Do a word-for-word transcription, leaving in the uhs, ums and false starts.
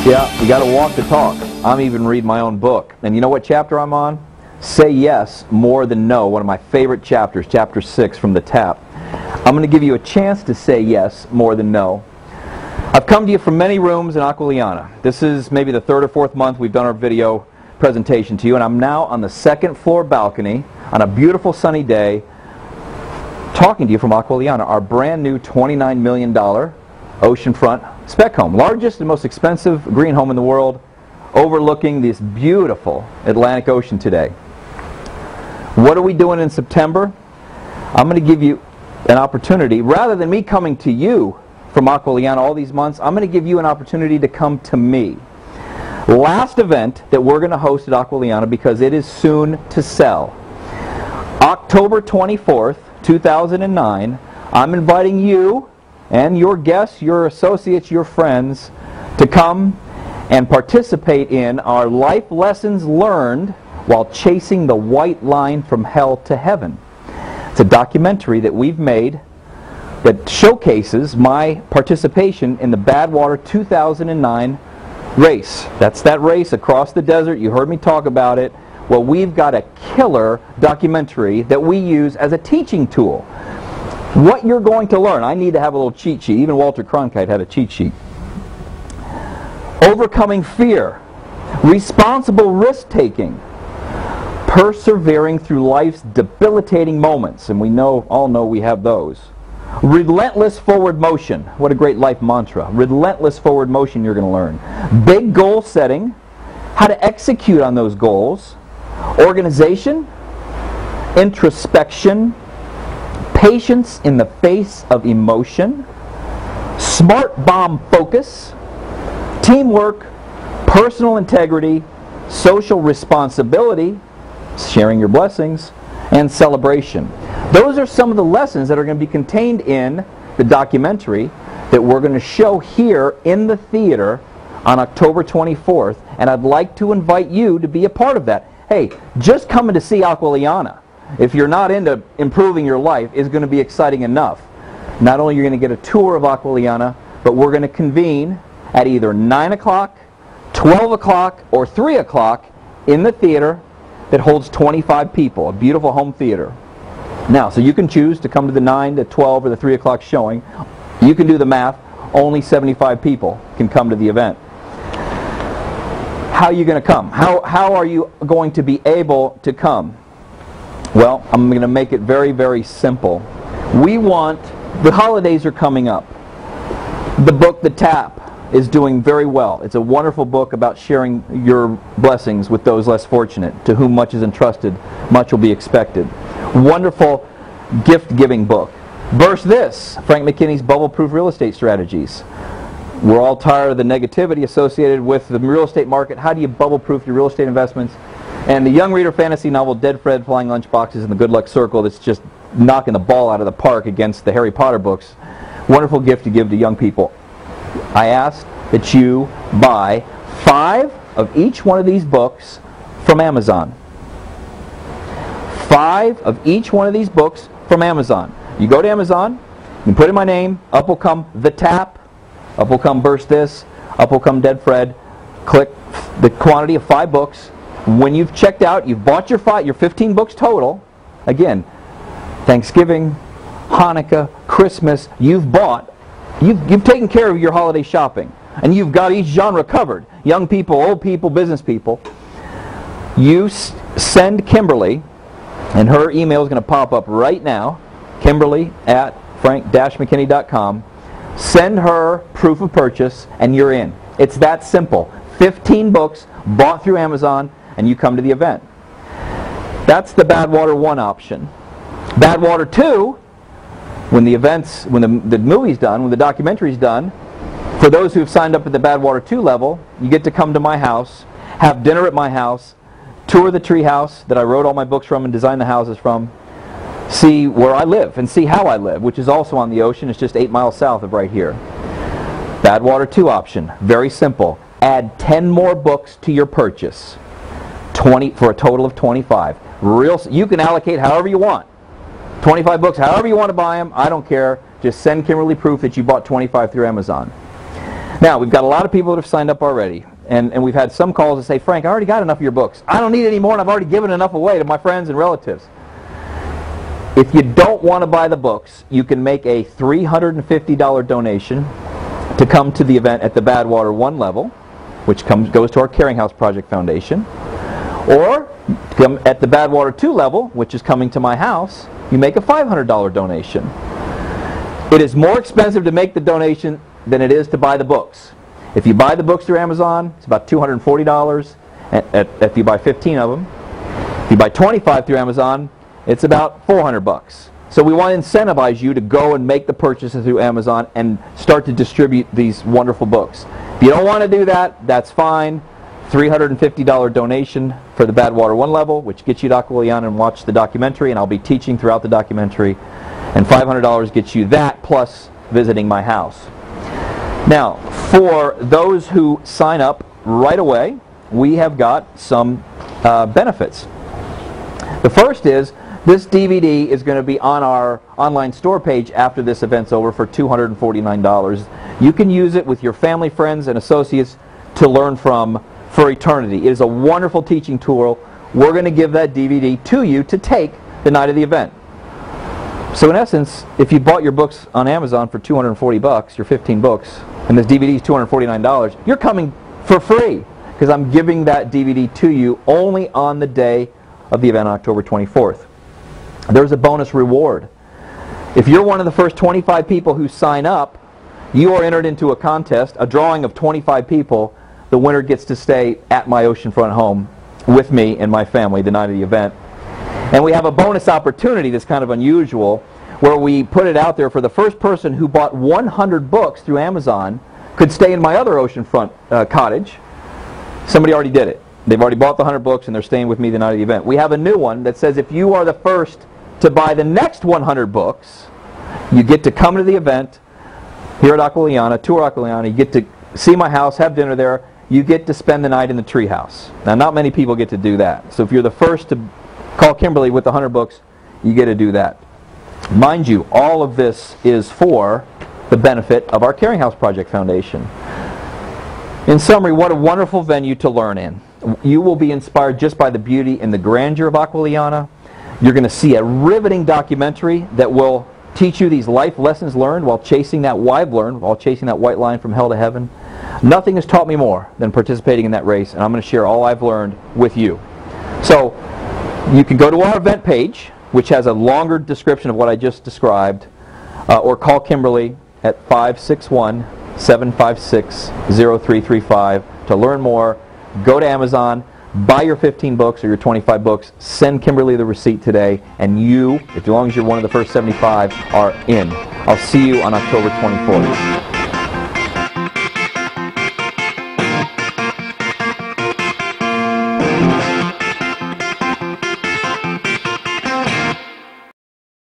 Yeah, you got to walk the talk. I'm even reading my own book. And you know what chapter I'm on? Say Yes More Than No, one of my favorite chapters, chapter six from the Tap. I'm going to give you a chance to say yes more than no. I've come to you from many rooms in Aquiliana. This is maybe the third or fourth month we've done our video presentation to you, and I'm now on the second floor balcony on a beautiful sunny day talking to you from Aquiliana, our brand new twenty-nine million dollar oceanfront spec home, largest and most expensive green home in the world, overlooking this beautiful Atlantic Ocean today. What are we doing in September? I'm going to give you an opportunity, rather than me coming to you from Aquiliana all these months, I'm going to give you an opportunity to come to me. Last event that we're going to host at Aquiliana, because it is soon to sell. October twenty-fourth, two thousand nine, I'm inviting you and your guests, your associates, your friends to come and participate in our Life Lessons Learned While Chasing the White Line from Hell to Heaven. It's a documentary that we've made that showcases my participation in the Badwater two thousand nine race. That's that race across the desert. You heard me talk about it. Well, we've got a killer documentary that we use as a teaching tool. What you're going to learn, I need to have a little cheat sheet. Even Walter Cronkite had a cheat sheet. Overcoming fear, responsible risk-taking, persevering through life's debilitating moments, and we know, all know we have those. Relentless forward motion, what a great life mantra. Relentless forward motion you're going to learn. Big goal setting, how to execute on those goals. Organization, introspection, patience in the face of emotion, smart bomb focus, teamwork, personal integrity, social responsibility, sharing your blessings, and celebration. Those are some of the lessons that are going to be contained in the documentary that we're going to show here in the theater on October twenty-fourth, and I'd like to invite you to be a part of that. Hey, just coming to see Aquiliana, if you're not into improving your life, is going to be exciting enough. Not only are you going to get a tour of Aquiliana, but we're going to convene at either nine o'clock, twelve o'clock, or three o'clock in the theater that holds twenty-five people, a beautiful home theater. Now, so you can choose to come to the nine, the twelve, or the three o'clock showing. You can do the math. Only seventy-five people can come to the event. How are you going to come? How, how are you going to be able to come? Well, I'm going to make it very, very simple. We want, the holidays are coming up. The book, The Tap, is doing very well. It's a wonderful book about sharing your blessings with those less fortunate. To whom much is entrusted, much will be expected. Wonderful gift-giving book. Burst This, Frank McKinney's Bubble-Proof Real Estate Strategies. We're all tired of the negativity associated with the real estate market. How do you bubble-proof your real estate investments? And the young reader fantasy novel Dead Fred Flying Lunchboxes in the Good Luck Circle, that's just knocking the ball out of the park against the Harry Potter books. Wonderful gift to give to young people. I ask that you buy five of each one of these books from Amazon. Five of each one of these books from Amazon. You go to Amazon, you can put in my name, up will come The Tap, up will come Burst This, up will come Dead Fred. Click the quantity of five books. When you've checked out, you've bought your five, your fifteen books total. Again, Thanksgiving, Hanukkah, Christmas, you've bought, you've, you've taken care of your holiday shopping. And you've got each genre covered. Young people, old people, business people. You s send Kimberly, and her email is going to pop up right now, Kimberly at frank dash mckinney dot com. Send her proof of purchase, and you're in. It's that simple. fifteen books bought through Amazon, and you come to the event. That's the Badwater one option. Badwater two, when the events, when the, the movie's done, when the documentary's done, for those who have signed up at the Badwater two level, you get to come to my house, have dinner at my house, tour the tree house that I wrote all my books from and designed the houses from, see where I live and see how I live, which is also on the ocean. It's just eight miles south of right here. Badwater two option, very simple. Add ten more books to your purchase, twenty for a total of twenty-five. Real, you can allocate however you want. twenty-five books, however you want to buy them, I don't care. Just send Kimberly proof that you bought twenty-five through Amazon. Now, we've got a lot of people that have signed up already, and, and we've had some calls that say, Frank, I already got enough of your books. I don't need any more, and I've already given enough away to my friends and relatives. If you don't want to buy the books, you can make a three hundred fifty dollar donation to come to the event at the Badwater one level, which comes goes to our Caring House Project Foundation. Or come at the Badwater two level, which is coming to my house, you make a five hundred dollar donation. It is more expensive to make the donation than it is to buy the books. If you buy the books through Amazon, it's about two hundred forty dollars if you buy fifteen of them. If you buy twenty-five through Amazon, it's about four hundred bucks. So we want to incentivize you to go and make the purchases through Amazon and start to distribute these wonderful books. If you don't want to do that, that's fine. three hundred fifty dollar donation for the Badwater one level, which gets you to Aquileana and watch the documentary, and I'll be teaching throughout the documentary. And five hundred dollars gets you that plus visiting my house. Now, for those who sign up right away, we have got some uh, benefits. The first is this D V D is going to be on our online store page after this event's over for two hundred forty-nine dollars. You can use it with your family, friends, and associates to learn from for eternity. It is a wonderful teaching tool. We're going to give that D V D to you to take the night of the event. So in essence, if you bought your books on Amazon for two hundred forty bucks, your fifteen books, and this D V D is two hundred forty-nine dollars, you're coming for free because I'm giving that D V D to you only on the day of the event on October twenty-fourth. There's a bonus reward. If you're one of the first twenty-five people who sign up, you are entered into a contest, a drawing of twenty-five people. The winner gets to stay at my oceanfront home with me and my family the night of the event. And we have a bonus opportunity that's kind of unusual, where we put it out there for the first person who bought one hundred books through Amazon could stay in my other oceanfront uh, cottage. Somebody already did it. They've already bought the one hundred books and they're staying with me the night of the event. We have a new one that says if you are the first to buy the next one hundred books, you get to come to the event here at Aquileana, tour Aquileana. You get to see my house, have dinner there. You get to spend the night in the treehouse. Now, not many people get to do that. So if you're the first to call Kimberly with the one hundred books, you get to do that. Mind you, all of this is for the benefit of our Caring House Project Foundation. In summary, what a wonderful venue to learn in. You will be inspired just by the beauty and the grandeur of Aquileana. You're going to see a riveting documentary that will teach you these life lessons learned while chasing that, I've learned, while chasing that white line from hell to heaven. Nothing has taught me more than participating in that race, and I'm going to share all I've learned with you. So, you can go to our event page, which has a longer description of what I just described, uh, or call Kimberly at five six one, seven five six, zero three three five to learn more. Go to Amazon, buy your fifteen books or your twenty-five books, send Kimberly the receipt today, and you, as long as you're one of the first seventy-five, are in. I'll see you on October twenty-fourth.